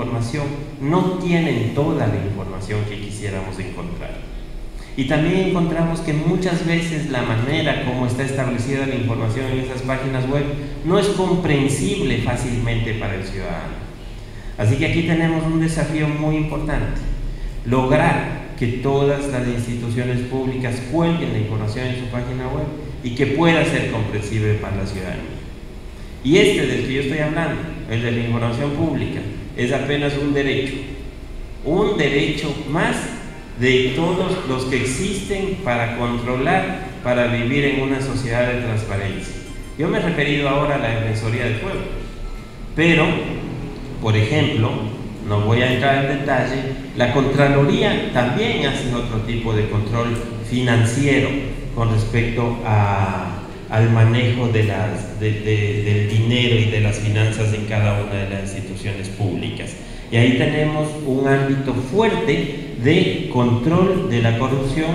información no tienen toda la información que quisiéramos encontrar. Y también encontramos que muchas veces la manera como está establecida la información en esas páginas web no es comprensible fácilmente para el ciudadano. Así que aquí tenemos un desafío muy importante: lograr que todas las instituciones públicas cuelguen la información en su página web y que pueda ser comprensible para la ciudadanía. Y este del que yo estoy hablando, el de la información pública, es apenas un derecho más de todos los que existen para controlar, para vivir en una sociedad de transparencia. Yo me he referido ahora a la Defensoría del Pueblo, pero, por ejemplo, no voy a entrar en detalle, la Contraloría también hace otro tipo de control financiero con respecto al manejo del dinero y de las finanzas en cada una de las instituciones públicas. Y ahí tenemos un ámbito fuerte de control de la corrupción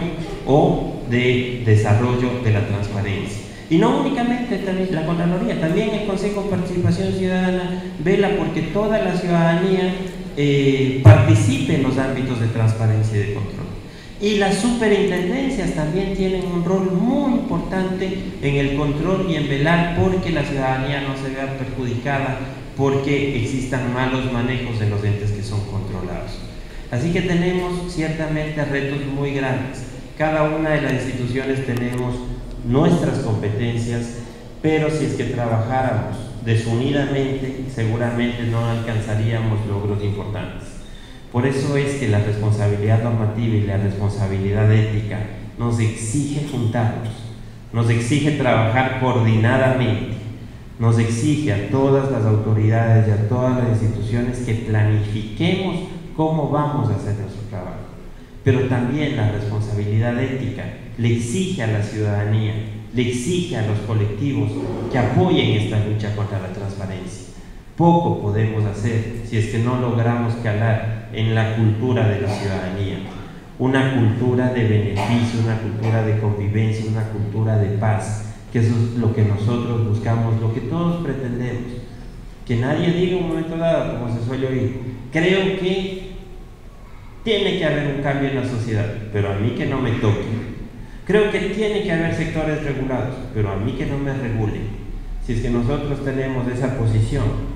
o de desarrollo de la transparencia. Y no únicamente también la Contraloría, también el Consejo de Participación Ciudadana vela porque toda la ciudadanía participe en los ámbitos de transparencia y de control. Y las superintendencias también tienen un rol muy importante en el control y en velar porque la ciudadanía no se vea perjudicada porque existan malos manejos en los entes que son controlados. Así que tenemos ciertamente retos muy grandes. Cada una de las instituciones tenemos nuestras competencias, pero si es que trabajáramos desunidamente, seguramente no alcanzaríamos logros importantes. Por eso es que la responsabilidad normativa y la responsabilidad ética nos exige juntarnos, nos exige trabajar coordinadamente, nos exige a todas las autoridades y a todas las instituciones que planifiquemos cómo vamos a hacer nuestro trabajo. Pero también la responsabilidad ética le exige a la ciudadanía, le exige a los colectivos que apoyen esta lucha contra la transparencia. Poco podemos hacer si es que no logramos calar en la cultura de la ciudadanía, una cultura de beneficio, una cultura de convivencia, una cultura de paz, que eso es lo que nosotros buscamos, lo que todos pretendemos. Que nadie diga en un momento dado, como se suele oír, creo que tiene que haber un cambio en la sociedad, pero a mí que no me toque. Creo que tiene que haber sectores regulados, pero a mí que no me regulen. Si es que nosotros tenemos esa posición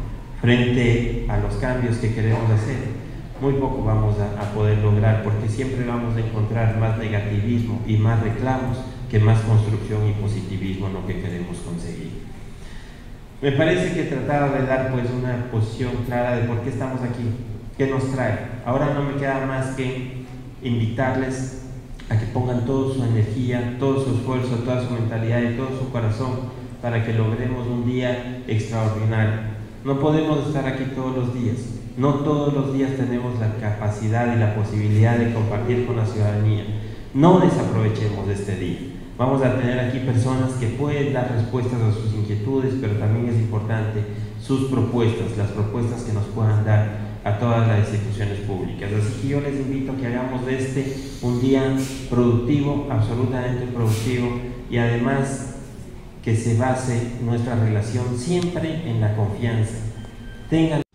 frente a los cambios que queremos hacer, muy poco vamos a poder lograr, porque siempre vamos a encontrar más negativismo y más reclamos que más construcción y positivismo en lo que queremos conseguir. Me parece que he tratado de dar pues una posición clara de por qué estamos aquí, qué nos trae. Ahora no me queda más que invitarles a que pongan toda su energía, todo su esfuerzo, toda su mentalidad y todo su corazón para que logremos un día extraordinario. No podemos estar aquí todos los días, no todos los días tenemos la capacidad y la posibilidad de compartir con la ciudadanía. No desaprovechemos este día. Vamos a tener aquí personas que pueden dar respuestas a sus inquietudes, pero también es importante sus propuestas, las propuestas que nos puedan dar a todas las instituciones públicas. Así que yo les invito a que hagamos de este un día productivo, absolutamente productivo, y además que se base nuestra relación siempre en la confianza. Tengan